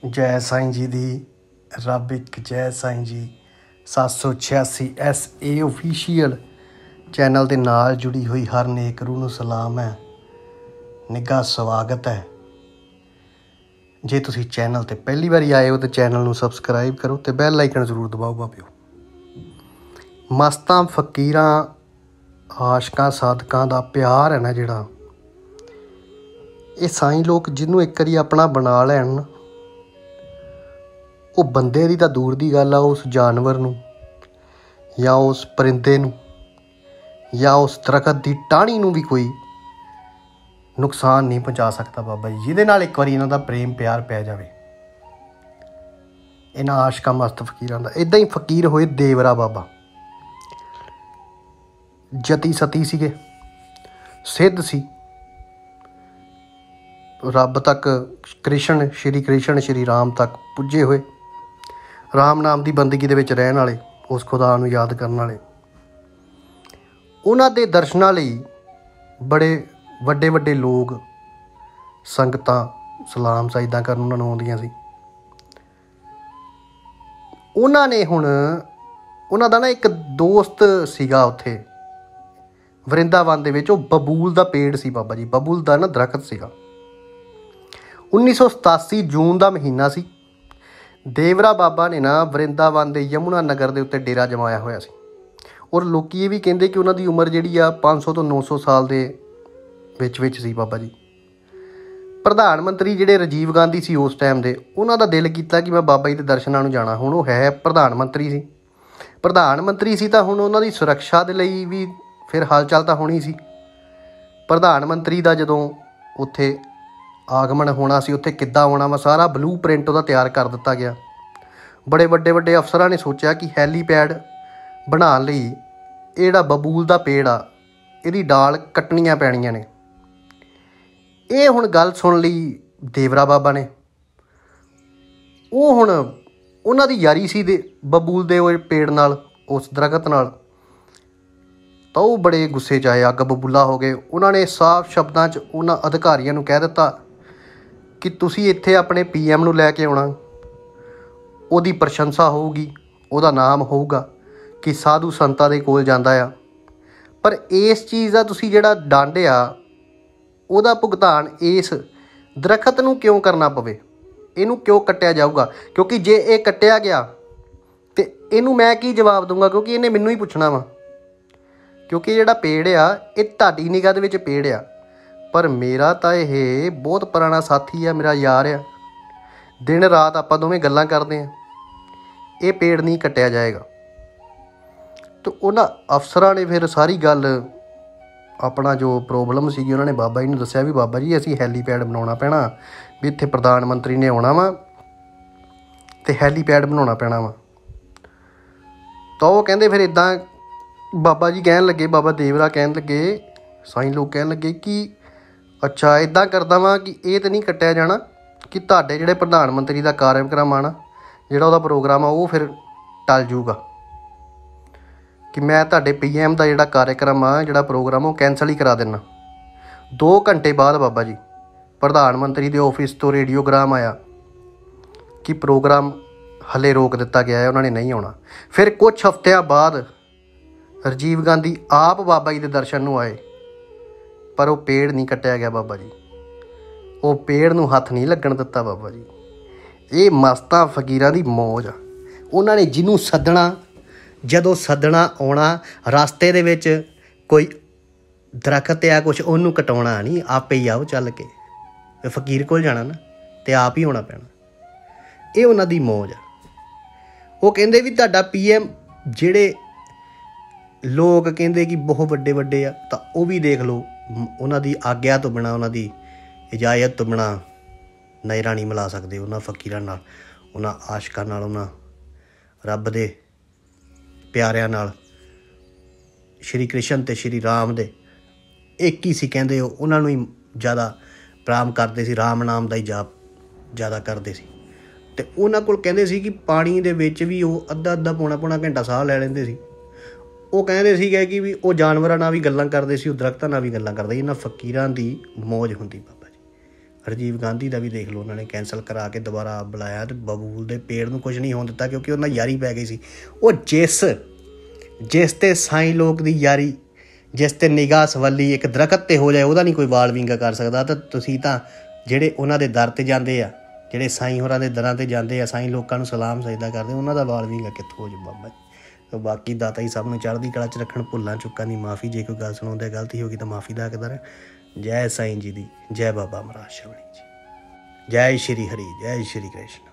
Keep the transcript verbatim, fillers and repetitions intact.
जय साईं जी दी रब एक जय साईं जी। सत्त सौ छियासी एस ए ऑफिशियल चैनल के नाल जुड़ी हुई हर नेक रूह नूं सलाम है, निघा स्वागत है। जे तुसी चैनल ते पहली बारी आए हो तो चैनल नूं सबसक्राइब करो तो बैल आइकन जरूर दबाओ भापियो। मस्तां फकीरां आशकां साधकां दा प्यार है ना जिहड़ा, ये साईं लोग जिन्हों एक बारी अपना बना लैन, वो बंदे दी तां दूर दी गल आ, उस जानवर नूं या उस परिंदे नूं या उस दरखत की टाहनी नूं भी कोई नुकसान नहीं पहुँचा सकता बाबा जी, जिहदे नाल एक बारी इन्हां दा प्रेम प्यार पै जावे। इन्हां आशकां मस्त फकीरां दा इदां ही फकीर होए देवरा बाबा। जती सती सीगे, सिद्ध सी, रब तक कृष्ण श्री कृष्ण श्री राम तक पुजे हुए, राम नाम की बंदगी दे विच रहण वाले, उस खुदा नूं याद करन वाले। उन्हां दे दर्शनां लई बड़े वड्डे वड्डे लोग संगतां सलाम साइदां करन उन्हां नूं आउंदियां सी। उन्हां ने हुण उन्हां दा ना एक दोस्त सीगा उत्थे वरिंदावन दे विच, ओह बबूल दा पेड़ सी बाबा जी, बबूल दा ना दरखत सीगा। उन्नीस सौ सतासी जून का महीना सी। देवरा बाबा ने ना वरिंदावन के यमुना नगर के उत्ते डेरा जमाया होया सी, और लोग ये भी कहते कि उन्होंने उम्र जी आ पाँच सौ तो नौ सौ साल के विच विच सी बाबा जी। प्रधानमंत्री जिहड़े राजीव गांधी सी उस टाइम दे, उन्हों का दिल किया कि मैं बाबा जी के दर्शनों नूं जाना। हुण वो है प्रधानमंत्री सी, प्रधानमंत्री सी तां हुण उन्हां दी सुरक्षा दे लई भी फिर हलचल तां होनी सी। प्रधानमंत्री का जदों उत्थे आगमन होना सी, उत्थे किद्दां आउणा वा, सारा ब्लू प्रिंट उहदा तैयार कर दिता गया। बड़े वड्डे वड्डे अफसरां ने सोचा कि हैलीपैड बनाउण लई इह जिहड़ा बबूल दा पेड़ आ, इहदी डाल कट्टणियां पैणीਆਂ ने। ये हुण गल सुन लई देवरा बाबा ने। वो हुण उन्हां दी यारी सी दे बबूल दे पेड़ नाल, उस दरखत नाल, तो वो बड़े गुस्से च आए, अग बबूला हो गए। उन्होंने साफ शब्दां च उन्हां अधिकारियों नूं कह दिता कि तुसी इत्थे अपने पी एम नूं लैके आउणा, उहदी प्रशंसा होऊगी, उहदा नाम होऊगा कि साधु संतां दे कोल जांदा आ, पर इस चीज़ दा तुसी जिहड़ा दंड आ उहदा भुगतान इस दरखत नूं क्यों करना पवे, इहनूं क्यों कट्टिया जाऊगा, क्योंकि जे ये कट्टिया गया तो इहनूं मैं की जवाब दूंगा, क्योंकि इहने मैनूं ही पुछना वा। क्योंकि जिहड़ा पेड़ आ ये तुहाडी निगाह दे विच पेड़ आ, पर मेरा तो यह बहुत पुराना साथी है, मेरा यार आ, दिन रात आपां दोवें गल्लां करदे हैं, ये पेड़ नहीं कट्टिया जाएगा। तो उन्हां अफसरां ने फिर सारी गल अपना जो प्रॉब्लम सी उन्होंने बाबा जी नूं दस्सिया भी बाबा जी असीं हैलीपैड बनाउणा पैना, भी इत्थे प्रधानमंत्री ने आउणा वा ते हैलीपैड बनाउणा पैना वा। तो वो कहंदे फिर इदां बाबा जी कहन लगे, बाबा देवरा कहन लगे, साईं लोग कहन लगे कि अच्छा इदां करदा वां कि ये तो नहीं कट्टिया जाना, कि तुहाडे जिहड़े प्रधानमंत्री का कार्यक्रम आना, जिहड़ा उहदा प्रोग्राम आ वो फिर टल जूगा, कि मैं तुहाडे पी एम का जिहड़ा कार्यक्रम आ, जिहड़ा प्रोग्राम वो कैंसल ही करा देना। दो घंटे बाद बाबा जी प्रधानमंत्री के ऑफिस तो रेडियोग्राम आया कि प्रोग्राम हले रोक दिता गया है, उन्होंने नहीं आना। फिर कुछ हफ्तियां बाद राजीव गांधी आप बाबा जी के दर्शन नूं आए, पर वो पेड़ नहीं कट्टिया गया बाबा जी, वो पेड़ नूं हथ नहीं लगन दिता बाबा जी। ये मस्तां फकीरां दी मौज आ। उन्होंने जिन्हों सदना, जदों सदना आउणा, रास्ते दे विच कोई दरखत आ कुछ उन्होंने कटाउणा नहीं, आपे ही आओ चल के, फकीर कोल जाना ना तो आप ही होना पैना। ये उन्हां दी मौज आ। वो कहंदे भी तुहाडा पी एम जिहड़े लोग कहते कि बहुत वड्डे वड्डे आ, तो वह भी देख लो उन्हां दी आग्या तो बिना, उन्हां दी इजाजत तो बिना नज़रां नहीं मिला सकते उन्हां फकीरां नाल, उन्हां आशकां नाल, उन्हां रब दे प्यारियां नाल। श्री कृष्ण ते श्री राम दे एक ही सी, कहंदे उन्हां नूं ही ज़्यादा प्राम करदे सी, राम नाम दा ही जाप ज़्यादा करदे सी। ते उन्हां कोल कहंदे सी कि पानी दे विच भी वो अद्धा अद्धा पौना पौना घंटा साह लै लैंदे सी। वो कहते थे कि भी वो जानवरों नाल भी गल्लां करते सी, दरख्तां नाल भी गल्लां करदे। इन्हां फकीरां दी मौज हुंदी बाबा जी, ਰਾਜੀਵ ਗਾਂਧੀ ਦਾ ਵੀ ਦੇਖ ਲਓ, ਉਹਨਾਂ ਨੇ ਕੈਂਸਲ ਕਰਾ ਕੇ ਦੁਬਾਰਾ ਬੁਲਾਇਆ ਅਤੇ ਬਬੂਲ ਦੇ ਪੇੜ ਨੂੰ ਕੁਝ ਨਹੀਂ ਹੋਣ ਦਿੱਤਾ, ਕਿਉਂਕਿ ਉਹਨਾਂ ਯਾਰੀ ਪੈ ਗਈ ਸੀ। ਉਹ ਜਿਸ ਜਿਸ 'ਤੇ ਸਾਈਂ ਲੋਕ ਦੀ ਯਾਰੀ, ਜਿਸ 'ਤੇ ਨਿਗਾਹ ਸਵੱਲੀ ਇੱਕ ਦਰਖਤ 'ਤੇ ਹੋ ਜਾਏ, ਉਹਦਾ ਨਹੀਂ ਕੋਈ ਵਾਲ ਵਿੰਗਾ ਕਰ ਸਕਦਾ। ਤਾਂ ਤੁਸੀਂ ਤਾਂ ਜਿਹੜੇ ਉਹਨਾਂ ਦੇ ਦਰ 'ਤੇ ਜਾਂਦੇ ਆ, ਜਿਹੜੇ ਸਾਈਂ ਹੋਰਾਂ ਦੇ ਦਰਾਂ 'ਤੇ ਜਾਂਦੇ ਆ, ਸਾਈਂ ਲੋਕਾਂ ਨੂੰ ਸਲਾਮ ਸਜਦਾ ਕਰਦੇ, ਉਹਨਾਂ ਦਾ ਵਾਲ ਵਿੰਗਾ ਕਿੱਥੋਂ ਹੋ ਜਾਊ ਬਾਬਾ ਜੀ। ਬਾਕੀ ਦਾਤਾ ਜੀ ਸਭ ਨੂੰ ਚੜ੍ਹਦੀ ਕਲਾ 'ਚ ਰੱਖਣ। ਭੁੱਲਾਂ ਚੁੱਕਾਂ ਦੀ ਮਾफ़ੀ, ਜੇ ਕੋਈ ਗੱਲ ਸੁਣਾਉਂਦੇ ਗਲਤੀ ਹੋ ਗਈ ਤਾਂ ਮਾफ़ੀ ਦਾ ਹੱਕਦਾਰ ਹੈ। ਜੈ ਸਾਈਂ ਜੀ ਦੀ, ਜੈ ਬਾਬਾ ਮਹਾਰਾਜ ਸ਼ਵਣੀ ਜੀ, ਜੈ ਸ਼੍ਰੀ ਹਰੀ, ਜੈ ਸ਼੍ਰੀ ਕ੍ਰਿਸ਼ਨ।